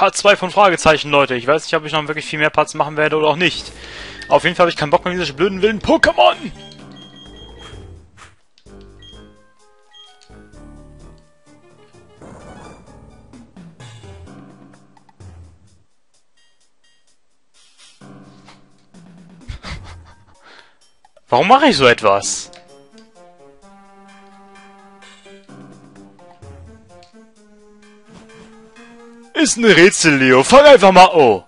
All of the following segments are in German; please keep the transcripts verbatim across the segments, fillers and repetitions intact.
Part zwei von Fragezeichen, Leute. Ich weiß nicht, ob ich noch wirklich viel mehr Parts machen werde oder auch nicht. Auf jeden Fall habe ich keinen Bock mehr auf diese blöden, wilden Pokémon. Warum mache ich so etwas? Ist ein Rätsel, Leo. Fang einfach mal... Oh.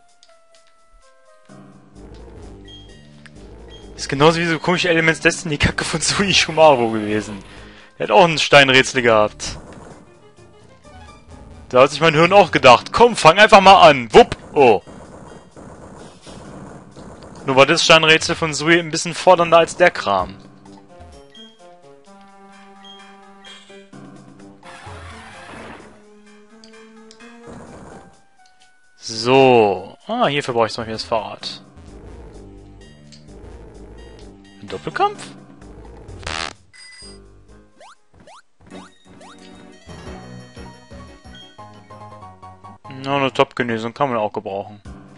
Ist genauso wie so komische Elements Destiny-Kacke von Sui Shumaro gewesen. Der hat auch ein Steinrätsel gehabt. Da hat sich mein Hirn auch gedacht. Komm, fang einfach mal an. Wupp. Oh. Nur war das Steinrätsel von Sui ein bisschen fordernder als der Kram. So. Ah, hierfür brauche ich zum Beispiel das Fahrrad. Ein Doppelkampf? Na, eine Top-Genesung kann man auch gebrauchen.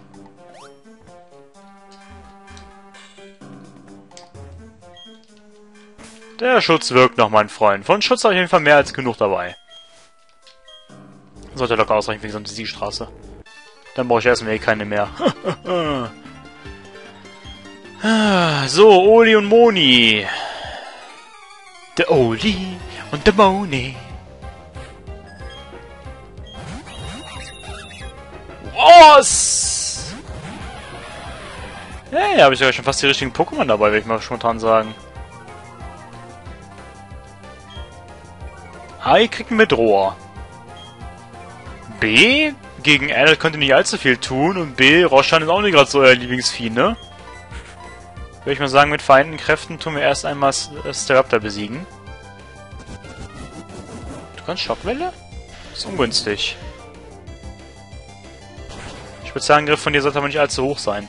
Der Schutz wirkt noch, mein Freund. Von Schutz auf jeden Fall mehr als genug dabei. Sollte locker ausreichen für die gesamte Siegstraße. Dann brauche ich erstmal eh keine mehr. So, Oli und Moni. Der Oli und der Moni. Was? Hey, habe ich sogar schon fast die richtigen Pokémon dabei, will ich mal spontan sagen. A kriegt einen Bedroher. B gegen R könnte nicht allzu viel tun und B, Roshan ist auch nicht gerade so euer Lieblingsvieh, ne? Würde ich mal sagen, mit vereinten Kräften tun wir erst einmal Staraptor besiegen. Du kannst Schockwelle? Ist ungünstig. Spezialangriff von dir sollte aber nicht allzu hoch sein.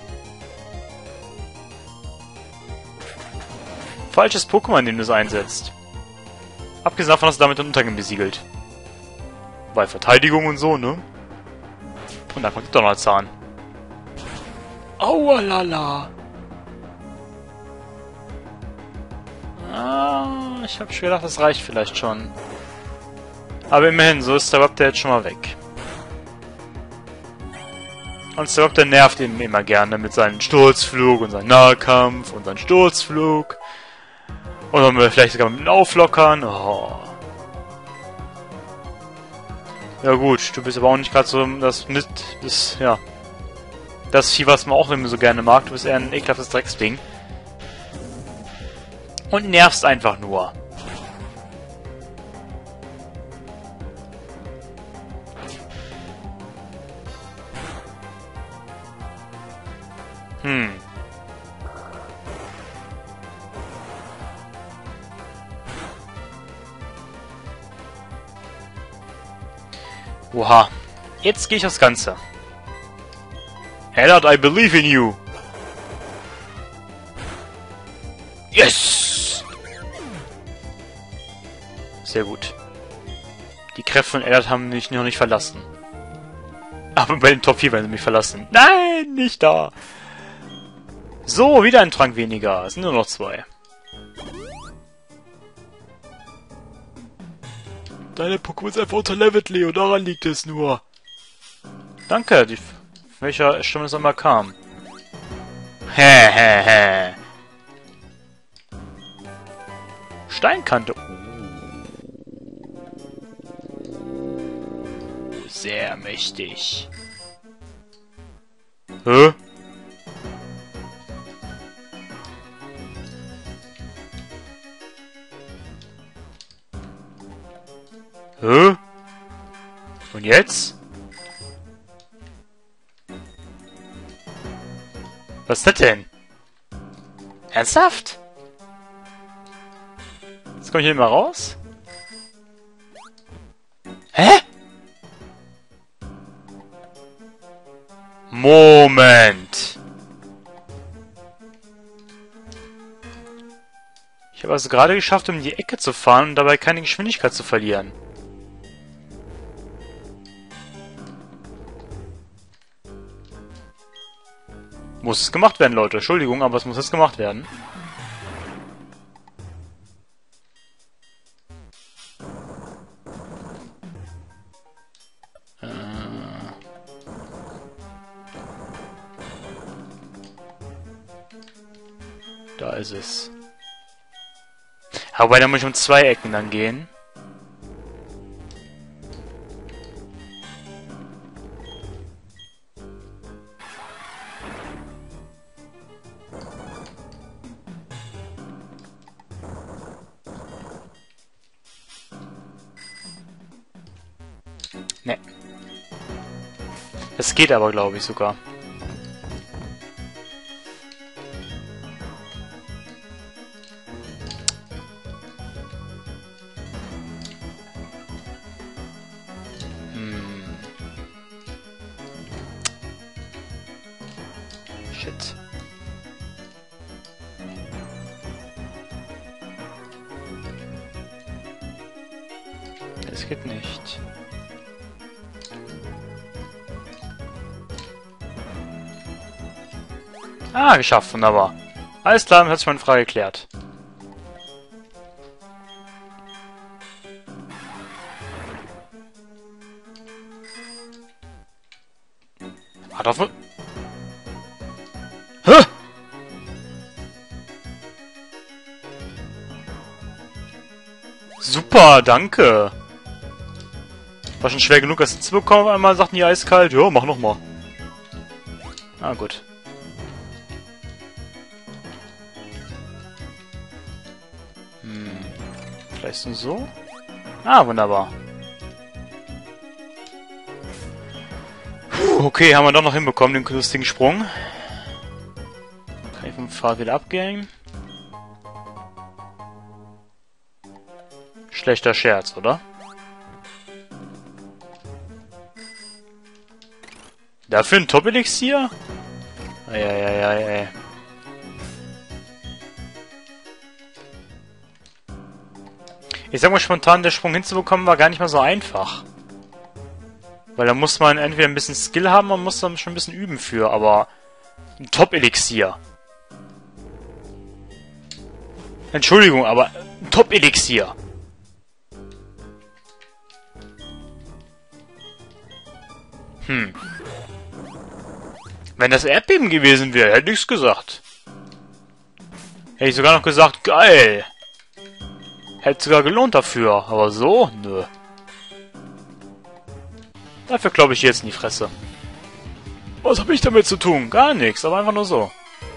Falsches Pokémon, den du es einsetzt. Abgesehen davon hast du damit den Untergang besiegelt. Bei Verteidigung und so, ne? Und dann kommt der Donnerzahn. Aualala. Ah, ich hab schon gedacht, das reicht vielleicht schon. Aber immerhin, so ist der Raptor jetzt schon mal weg. Und der Raptor nervt ihn immer gerne mit seinem Sturzflug und seinem Nahkampf und seinem Sturzflug. Und dann wir vielleicht sogar mit dem Auflockern. Oh. Ja gut, du bist aber auch nicht gerade so das mit das, ja. Das Vieh, was man auch immer so gerne mag. Du bist eher ein ekelhaftes Drecksding. Und nervst einfach nur. Hm. Oha. Jetzt gehe ich aufs Ganze. Ellard, I believe in you. Yes! Sehr gut. Die Kräfte von Ellard haben mich noch nicht verlassen. Aber bei den Top vier werden sie mich verlassen. Nein, nicht da! So, wieder ein Trank weniger. Es sind nur noch zwei. Deine Pokémon ist einfach unterlevelt, Leo. Daran liegt es nur. Danke. Die, welcher Stimme es einmal kam. Hä, hä, hä. Steinkante. Oh, sehr mächtig. Hä? Hä? Und jetzt? Was ist das denn? Ernsthaft? Jetzt komme ich hier mal raus? Hä? Moment! Ich habe also gerade geschafft, um die Ecke zu fahren und dabei keine Geschwindigkeit zu verlieren. Muss es gemacht werden, Leute. Entschuldigung, aber es muss jetzt gemacht werden. Äh. Da ist es. Aber da muss ich um zwei Ecken dann gehen. Ne. Das geht aber, glaube ich, sogar. Hm. Shit. Das geht nicht. Ah, geschafft, wunderbar. Alles klar, dann hat sich meine Frage geklärt. Hat auf... Hä? Super, danke. War schon schwer genug, das hinzubekommen. Einmal sagten die eiskalt, ja, mach noch mal. Ah, gut. Hm. Vielleicht so? Ah, wunderbar. Puh, okay, haben wir doch noch hinbekommen, den lustigen Sprung. Kann ich vom Pfad wieder abgehen? Schlechter Scherz, oder? Dafür ein Top-Elixier? Eieieiei. Ich sag mal spontan, der Sprung hinzubekommen war gar nicht mal so einfach. Weil da muss man entweder ein bisschen Skill haben, man muss dann schon ein bisschen üben für, aber ein Top-Elixier. Entschuldigung, aber ein Top-Elixier. Hm. Wenn das Erdbeben gewesen wäre, hätte ich's gesagt. Hätte ich sogar noch gesagt, geil. Hätte sogar gelohnt dafür, aber so, nö. Dafür glaube ich jetzt in die Fresse. Was habe ich damit zu tun? Gar nichts, aber einfach nur so.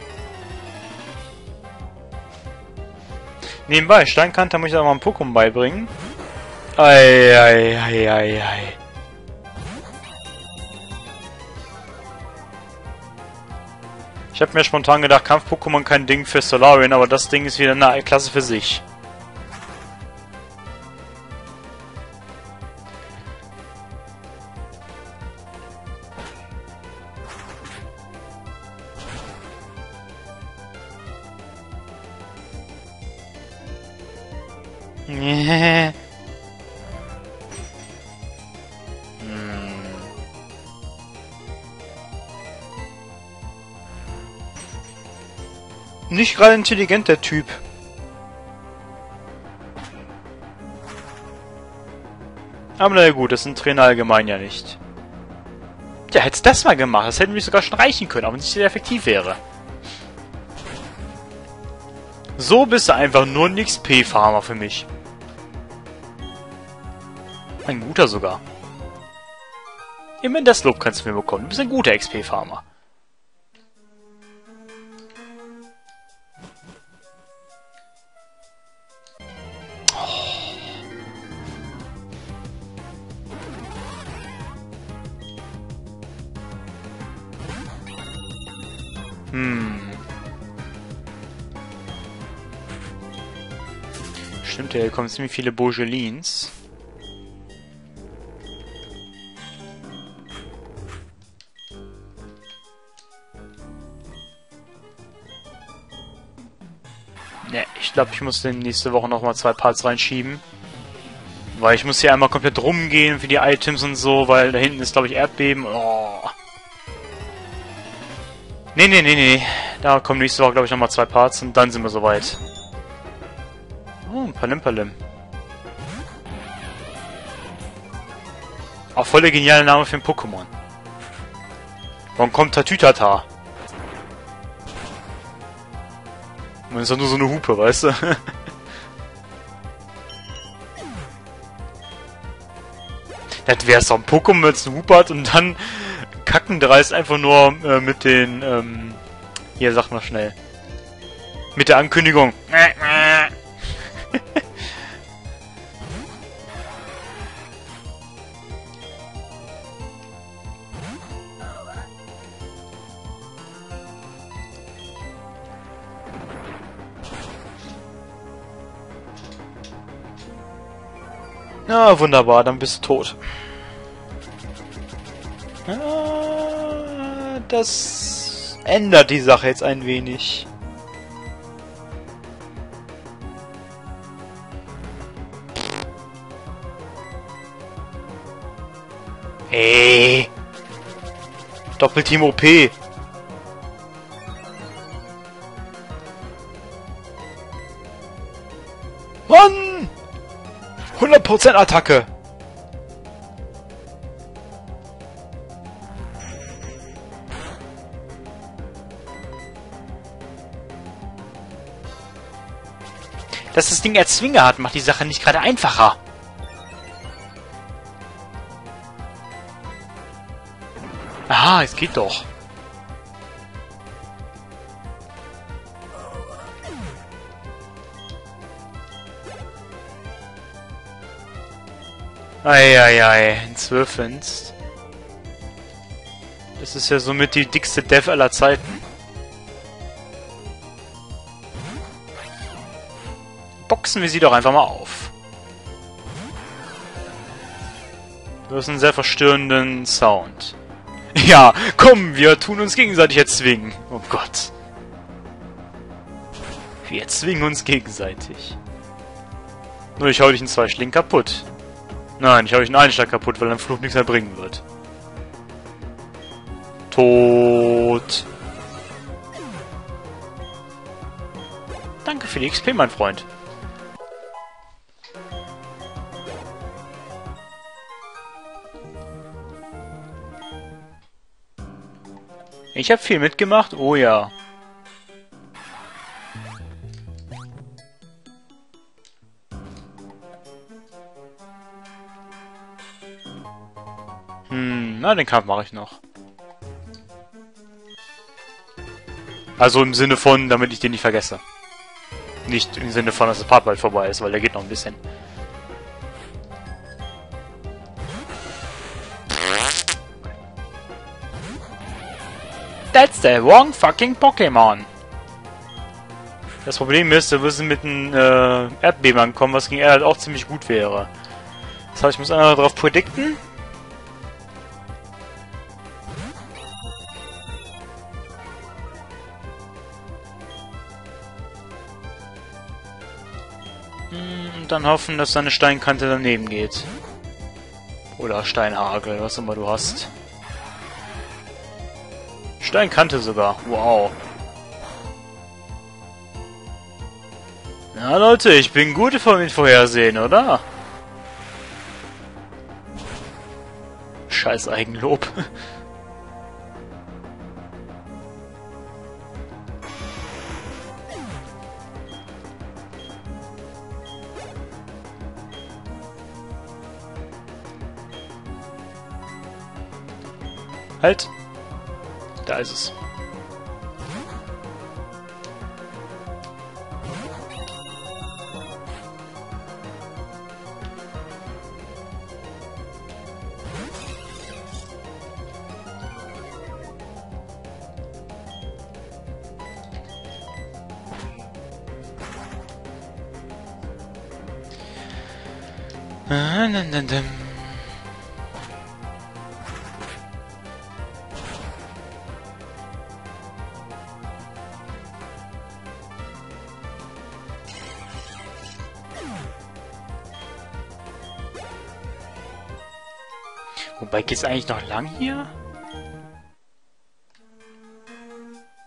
Nebenbei, Steinkanter muss ich auch mal ein Pokémon beibringen. Ei, ei, ei, ei, ei. Ich habe mir spontan gedacht, Kampf-Pokémon kein Ding für Solarian, aber das Ding ist wieder eine Klasse für sich. hm. Nicht gerade intelligent, der Typ. Aber na gut, das sind Trainer allgemein ja nicht. Ja, hättest das mal gemacht, das hätten wir sogar schon reichen können, aber nicht sehr effektiv wäre. So bist du einfach nur ein X P-Farmer für mich. Ein guter sogar. Immerhin das Lob kannst du mir bekommen. Du bist ein guter X P-Farmer. Hm. Stimmt ja, hier kommen ziemlich viele Bourgelins. Ne, ich glaube, ich muss dann nächste Woche nochmal zwei Parts reinschieben. Weil ich muss hier einmal komplett rumgehen für die Items und so, weil da hinten ist, glaube ich, Erdbeben. Oh. Nee, nee, nee, nee. Da kommen nächste Woche, glaube ich, nochmal zwei Parts und dann sind wir soweit. Oh, ein Palim-Palim. Auch voll der geniale Name für ein Pokémon. Warum kommt Tatütata? Man ist doch nur so eine Hupe, weißt du? Das wäre so ein Pokémon, wenn es eine Hupe hat und dann kackendreist einfach nur äh, mit den, ähm, hier, sag mal schnell. Mit der Ankündigung. Ja, wunderbar, dann bist du tot. Ah, das ändert die Sache jetzt ein wenig. Ey! Doppelteam O P! Mann! hundert Prozent Attacke! Dass das Ding Erzwinger hat, macht die Sache nicht gerade einfacher. Aha, es geht doch. Eieiei, ein Zwölfenst. Das ist ja somit die dickste Dev aller Zeiten. Boxen wir sie doch einfach mal auf. Du hast einen sehr verstörenden Sound. Ja, komm, wir tun uns gegenseitig erzwingen. Oh Gott. Wir erzwingen uns gegenseitig. Nur ich hau dich in zwei Schlingen kaputt. Nein, ich hau dich in einen Schlag kaputt, weil dein Fluch nichts mehr bringen wird. Tot. Danke für die X P, mein Freund. Ich habe viel mitgemacht, oh ja. Hm, na, den Kampf mache ich noch. Also im Sinne von, damit ich den nicht vergesse. Nicht im Sinne von, dass das Part bald vorbei ist, weil der geht noch ein bisschen. That's the wrong fucking Pokémon. Das Problem ist, wir müssen mit einem äh, Erdbeben ankommen, was gegen er halt auch ziemlich gut wäre. Das heißt, ich muss einmal darauf predikten. Und dann hoffen, dass seine Steinkante daneben geht. Oder Steinhagel, was immer du hast. Steinkante sogar. Wow. Na Leute, ich bin gut mit Vorhersehen, oder? Scheiß Eigenlob. Halt. Da ist es. Ah, dum, dum, dum. Wobei, geht's eigentlich noch lang hier?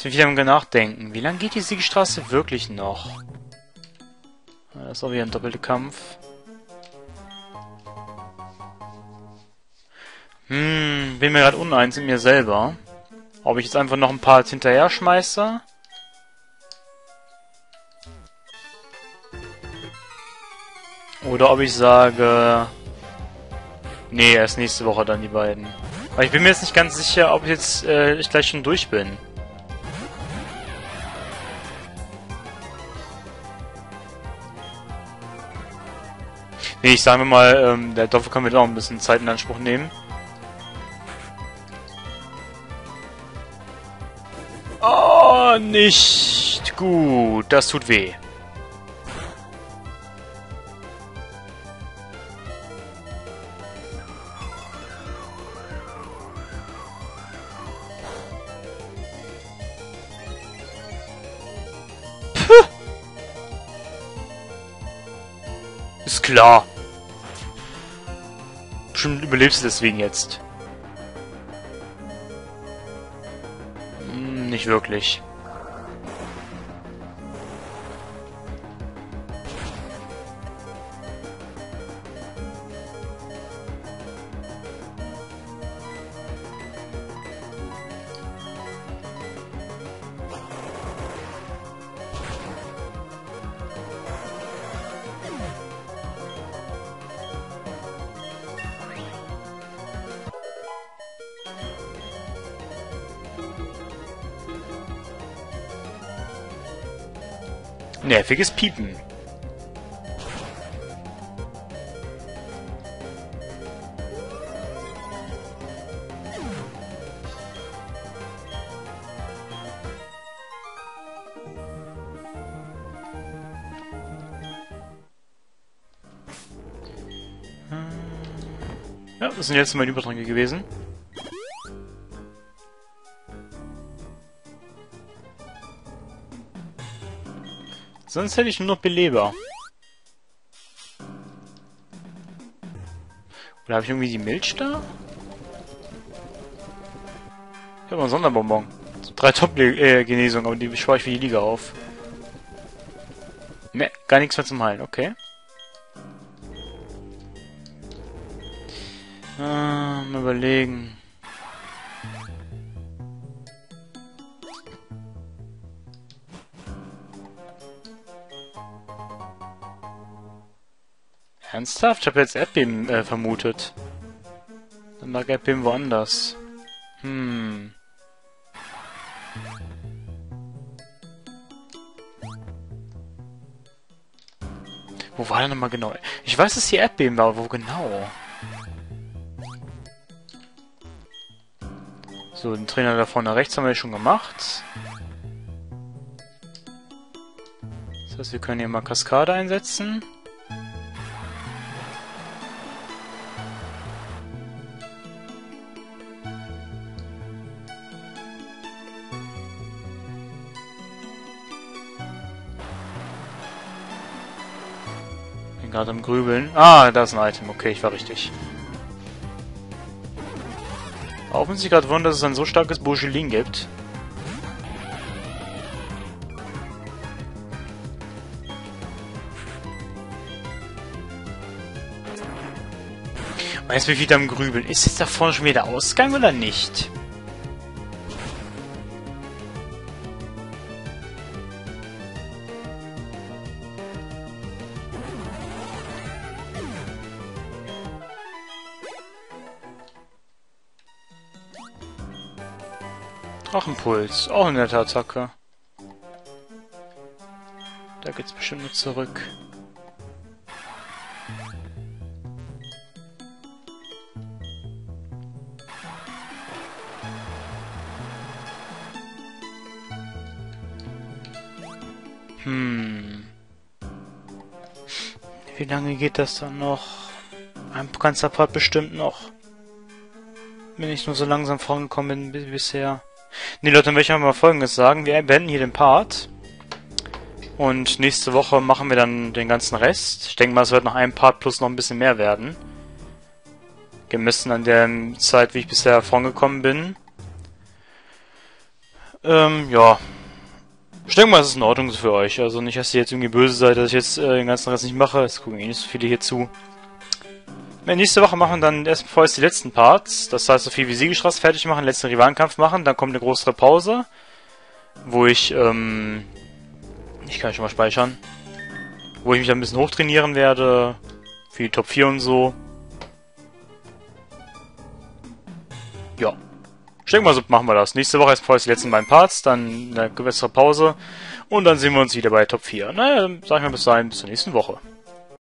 Jetzt bin ich wieder am Nachdenken. Wie lange geht die Siegestraße wirklich noch? Das ist auch wieder ein doppelter Kampf. Hm, bin mir gerade uneins in mir selber. Ob ich jetzt einfach noch ein paar hinterher schmeiße? Oder ob ich sage... Nee, erst nächste Woche dann die beiden. Aber ich bin mir jetzt nicht ganz sicher, ob jetzt äh, ich gleich schon durch bin. Nee, ich sage mal, ähm, der Dorf kann mir auch ein bisschen Zeit in Anspruch nehmen. Oh, nicht gut. Das tut weh. Puh. Ist klar. Bestimmt überlebst du deswegen jetzt. Hm, nicht wirklich. Nerviges Piepen. Ja, das sind jetzt meine Übertränke gewesen. Sonst hätte ich nur noch Beleber. Oder habe ich irgendwie die Milch da? Ich habe einen Sonderbonbon. So drei Top-Genesungen, aber die spare ich für die Liga auf. Ne, gar nichts mehr zum Heilen, okay. Ah, mal überlegen. Ernsthaft? Ich habe jetzt Erdbeben äh, vermutet. Dann lag Erdbeben woanders. Hm. Wo war der nochmal genau? Ich weiß, dass hier Erdbeben war, aber wo genau? So, den Trainer da vorne rechts haben wir schon gemacht. Das heißt, wir können hier mal Kaskade einsetzen. Bin gerade am Grübeln. Ah, da ist ein Item. Okay, ich war richtig. Auch wenn sich gerade wundert, dass es ein so starkes Bourgelin gibt. Und jetzt bin ich wieder am Grübeln. Ist jetzt da vorne schon wieder der Ausgang oder nicht? Drachenpuls, auch eine nette Attacke. Da geht's bestimmt nur zurück. Hm. Wie lange geht das dann noch? Ein ganzer Part bestimmt noch. Wenn ich nur so langsam vorangekommen bin bisher. Ne Leute, dann möchte ich mal Folgendes sagen. Wir beenden hier den Part. Und nächste Woche machen wir dann den ganzen Rest. Ich denke mal, es wird noch ein Part plus noch ein bisschen mehr werden. Gemessen an der Zeit, wie ich bisher vorangekommen bin. Ähm, ja. Ich denke mal, es ist in Ordnung für euch. Also nicht, dass ihr jetzt irgendwie böse seid, dass ich jetzt äh, den ganzen Rest nicht mache. Es gucken eh nicht so viele hier zu. Wir nächste Woche machen dann erst vorerst die letzten Parts. Das heißt, so viel wie Siegelstraße fertig machen, letzten Rivalenkampf machen. Dann kommt eine größere Pause. Wo ich, ähm... Ich kann schon mal speichern. Wo ich mich dann ein bisschen hochtrainieren werde. Für die Top vier und so. Ja. Ich denke mal, so machen wir das. Nächste Woche ist vorerst die letzten beiden Parts, dann eine gewisse Pause und dann sehen wir uns wieder bei Top vier. Naja, dann sag ich mal bis dahin, bis zur nächsten Woche.